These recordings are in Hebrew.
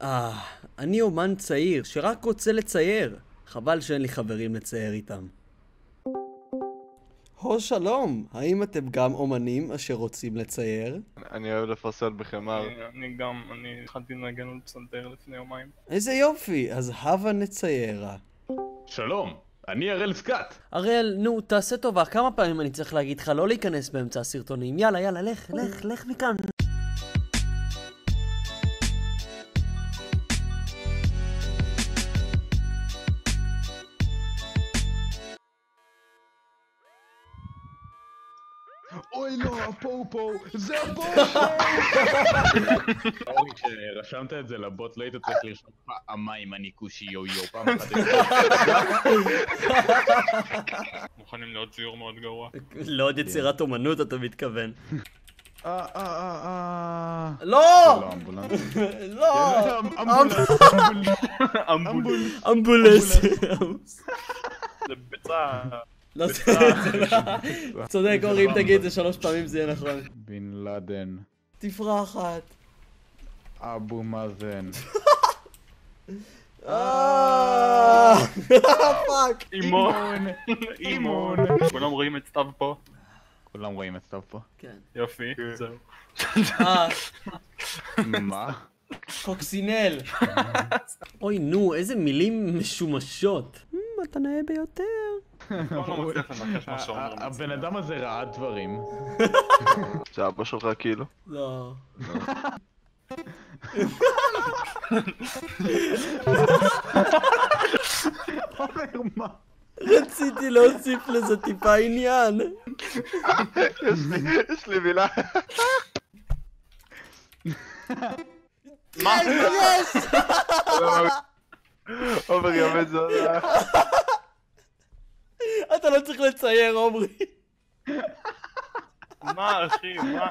אני אומן צעיר שרק רוצה לצייר. חבל שאין לי חברים לצייר איתם. שלום, האם אתם גם אומנים אשר רוצים לצייר? אני אוהב לפרסל בחמר. אני התחלתי לנגן על פסנתר לפני יומיים. איזה יופי, אז הבה נציירה. שלום, אני הראל סקאט. הראל, נו, תעשה טובה, כמה פעמים אני צריך להגיד לך לא להיכנס באמצע הסרטונים? יאללה, לך מכאן. אוי לא, הפו, זה הבוט! אורי, כשרשמת את זה לבוט, לא היית צריך לרשום פעמיים אני כושי יו פעם אחת. מוכנים לעוד ציור מאוד גרוע. לעוד יצירת אומנות אתה מתכוון. לא! לא! לא! אמבולנס. זה ביצה. לא, צודק אורי, אם תגיד את זה 3 פעמים זה יהיה נכון. בן לאדן. תפרחת. אבו מאזן. פאק. אימון. כולם רואים את סתיו פה? כולם רואים את סתיו פה? כן. יופי, זהו. מה? קוקסינל. אוי נו, איזה מילים משומשות. אתה נאה ביותר. הבן אדם הזה ראה דברים. זה אבא שלך כאילו? לא. אומר מה? רציתי להוסיף לזה טיפה עניין. יש לי מילה. מה? יס! עומר יאבד זאת. אתה לא צריך לצייר, עומרי. מה אחי, מה?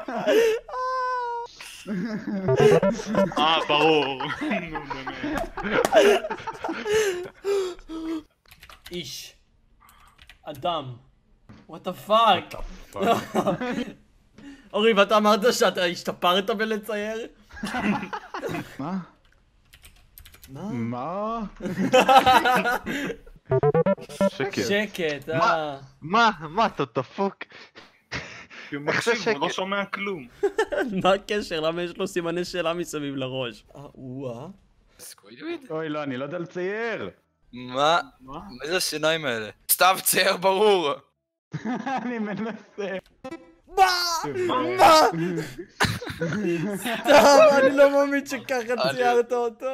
ברור. נו באמת. איש. אדם. What the fuck? אורי, ואתה אמרת שאתה השתפרת בלצייר? מה? מה? שקט, מה, אתה דפוק? הוא מקשיב, הוא לא שומע כלום. מה הקשר? למה יש לו סימני שאלה מסביב לראש? סקווידוויד? אוי לא, אני לא יודע לצייר. מה? מה זה השיניים האלה? סתיו צייר ברור! אני מנסה. מה? סתם, אני לא מאמין שככה ציירת אותו.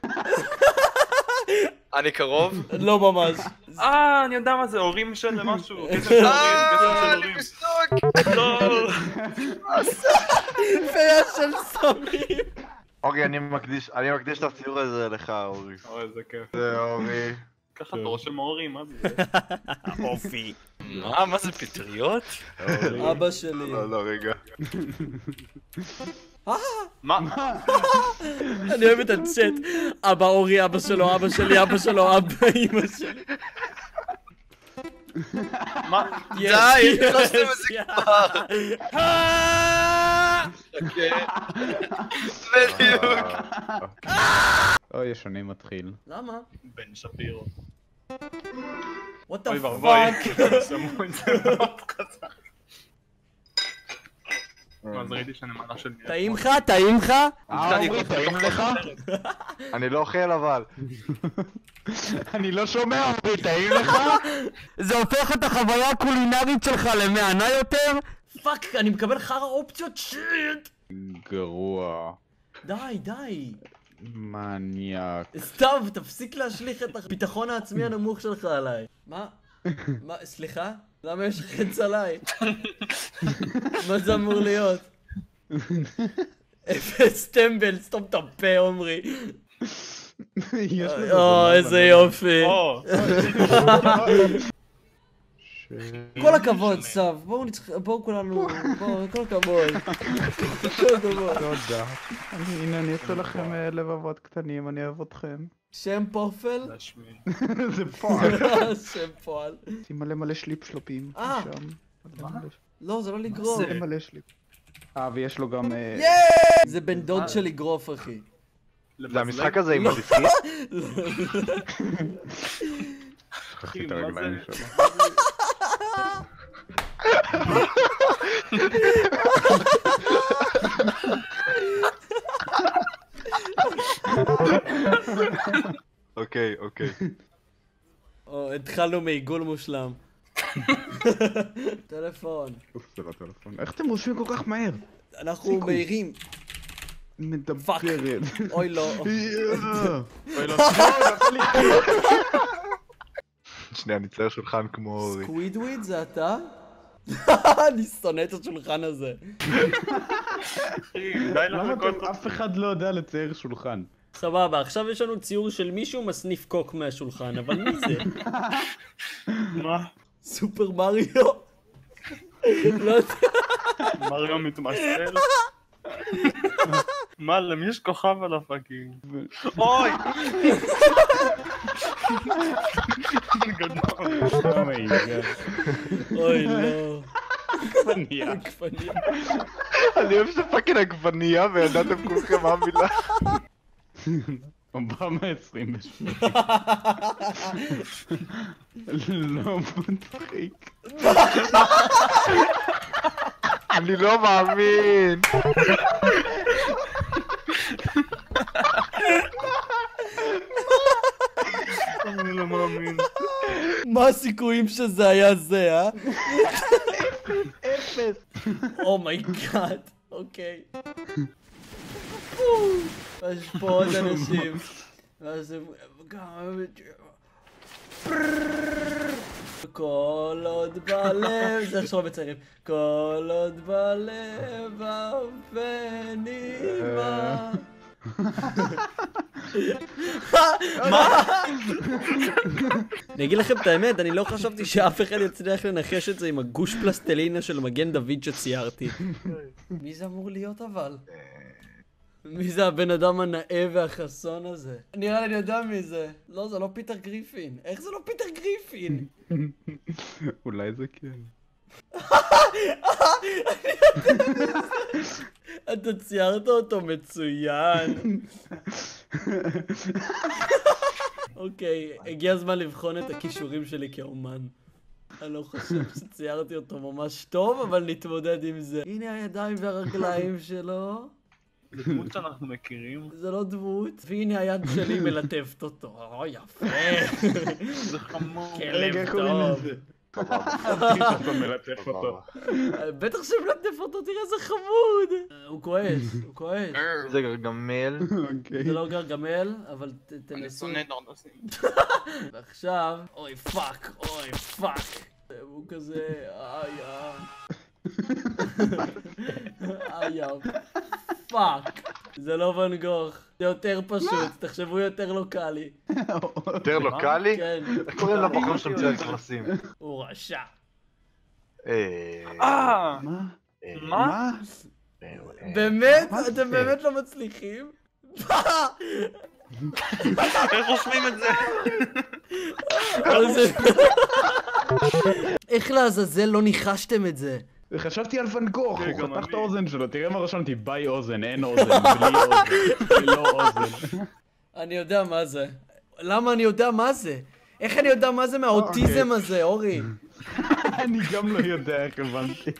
אני קרוב? לא ממש. אני יודע מה זה, הורים של משהו. אני בשוק! לא. פיה של סמים. אורי, אני מקדיש את הציור הזה לך, אורי. אוי, איזה כיף. זה אורי. ככה אתה רושם הורים, מה זה? אופי. מה זה פטריות? אבא שלי. לא, רגע. מה? אני אוהב את הצ'אט. אבא אורי, אבא שלו, אבא שלי, אבא שלו, אבא אמא שלי. מה? די, לא עושים את זה כבר! בדיוק! אוי, השני מתחיל. למה? בן שפירו. What אוי the ואבוי, fuck? שמו את זה מאוד חזק. אז ראיתי שאני מעלה של נהיה. טעים לך? טעים לך? אורי, טעים לך? אני לא אוכל אבל. אני לא שומע, אורי, טעים לך? זה הופך את החוויה הקולינרית שלך למענה יותר? פאק, אני מקבל חרא אופציות שיט! גרוע. די. מניאק. סתיו, תפסיק להשליך את הביטחון העצמי הנמוך שלך עליי. מה? סליחה? למה יש חץ עליי? מה זה אמור להיות? אפס טמבל, סתום את הפה, עומרי. איזה יופי. כל הכבוד, סתיו. בואו כולנו, כל הכבוד. תודה. הנה, אני אעשה לכם לבבות קטנים, אני אוהב אתכם. שם פופל? זה פועל. שם פועל. שים מלא שליפ שלופים. לא, זה לא לגרוף. זה מלא שליפ. ויש לו גם... זה בן דוד של לגרוף, אחי. זה המשחק הזה עם הדיסקית? שכחתי את הרגליים שלו. אוקיי. התחלנו מעיגול מושלם. טלפון. זה לא טלפון. איך אתם רושמים כל כך מהר? אנחנו מהירים. פאק. מדברת. אוי לא. אוי לא. שנייה, אני צייר שולחן כמו אורי. סקווידוויד זה אתה? אני שונא את השולחן הזה. די למה לחכות. אף אחד לא יודע לצייר שולחן? סבבה, עכשיו יש לנו ציור של מישהו מסניף קוק מהשולחן, אבל מי זה? מה? סופר מריו? לא יודע. מריו מתמסל? מה, למי יש כוכב על הפאקינג? אוי! גדול. אומייגאד. אוי לא. פניה. גפניה. אני אוהב שפאקינג עגבנייה וידעתם כולכם מה המילה. אובמה 28. לא מצחיק. אני לא מאמין. אני לא מאמין. מה הסיכויים שזה היה זה, אה? אפס. אומייגאד. אוקיי. יש פה עוד אנשים. ואז הם... כל עוד בלב, זה עכשיו מציירים. כל עוד בלב ונעימה. מה? אני אגיד לכם את האמת, אני לא חשבתי שאף אחד יצליח לנחש את זה עם הגוש פלסטלינה של מגן דוד שציירתי. מי זה אמור להיות אבל? מי זה הבן אדם הנאה והחסון הזה? נראה לי אני יודע מי זה. לא, זה לא פיטר גריפין. איך זה לא פיטר גריפין? אולי זה כן. אתה ציירת אותו מצוין. אוקיי, הגיע הזמן לבחון את הכישורים שלי כאומן. אני לא חושב שציירתי אותו ממש טוב, אבל נתמודד עם זה. הנה הידיים והרגליים שלו. זה דמות שאנחנו מכירים. זה לא דמות, והנה היד שלי מלטפת אותו. או, יפה. זה חמור. כלב איך קוראים טוב. לזה? אתה מלטף אותו. בטח שמלטף אותו, תראה איזה חמוד. הוא כועס, הוא כועס. זה גרגמל. אוקיי. זה לא גרגמל, אבל אני תנסו. שונא דורדסים. ועכשיו, אוי פאק, אוי פאק. הוא כזה, פאק. זה לא ואן גוך, זה יותר פשוט, תחשבו יותר לוקאלי. יותר לוקאלי? כן. איך קוראים לבחור שאתם צייר כנסים? הוא רשע. מה? באמת? אתם באמת לא מצליחים? איך רושמים את זה? איך לעזאזל לא ניחשתם את זה? חשבתי על ואן גוך, כן, הוא גם חתך את אני. האוזן שלו, תראה מה רשמתי, ביי אוזן, אין אוזן, בלי אוזן, לא אוזן. אני יודע מה זה. למה אני יודע מה זה? איך אני יודע מה זה מהאוטיזם הזה, אורי? אני גם לא יודע איך הבנתי.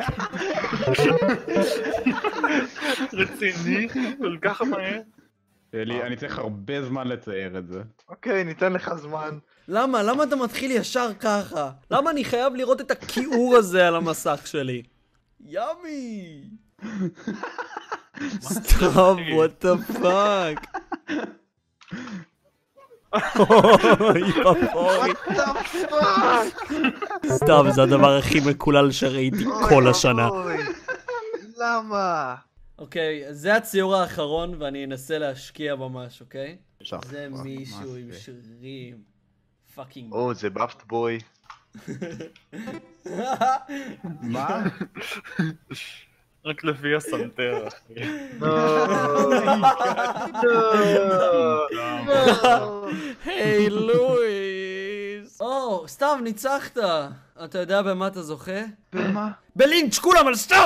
רציני? כל כך מהר? אני צריך הרבה זמן לצייר את זה. אוקיי, ניתן לך זמן. למה? למה אתה מתחיל ישר ככה? למה אני חייב לראות את הכיעור הזה על המסך שלי? ימי! סטופ, what the fuck? אוי, פפורי. סתם, זה הדבר הכי מקולל שראיתי כל השנה. למה? אוקיי, זה הציור האחרון ואני אנסה להשקיע ממש, אוקיי? זה מה מישהו זה? עם שרירים. פאקינג. או, זה באפט בוי. מה? רק לפי הסנטר, אחי. היי לואיס! או, סתיו, ניצחת! אתה יודע במה אתה זוכה? במה? בלינץ' כולם על סתיו!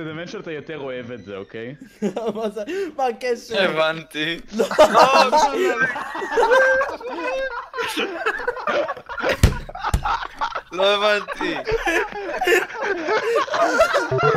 תדמיין שאתה יותר אוהב את זה, אוקיי? מה זה? מה הקשר? הבנתי. לא הבנתי.